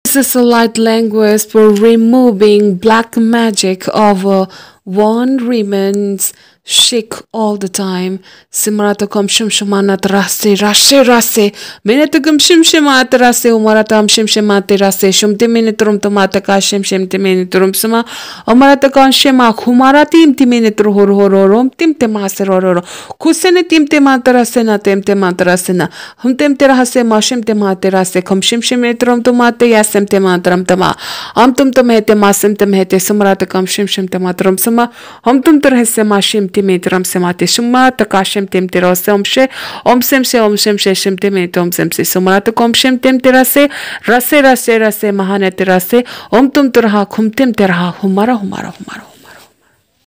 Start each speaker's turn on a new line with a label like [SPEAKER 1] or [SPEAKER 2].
[SPEAKER 1] This is a light language for removing black magic of one remains shake all the time. Simratakum shimshamanat rase. Minetagum shimshamat rase, umaratam shimshamate rase, shumtiminitrum tomataka shimshimtiminitrum sama, umaratakon shema, humaratim timinitru hororum, timtemaseroro, kusenetim tematarasena, temtematarasena, humtemterase, mashim tematerase, comshimshimtrum tomate, yasem tematram tama, amtum tomete masem temete, sumratakam shimshim tematrum sama, humtum terhese mashim Timitram semate suma, takashim timtirase omsemse shim timitum semse sumata komshim timtirase, rase mahanetirase, omtum turha kumtim terha humara.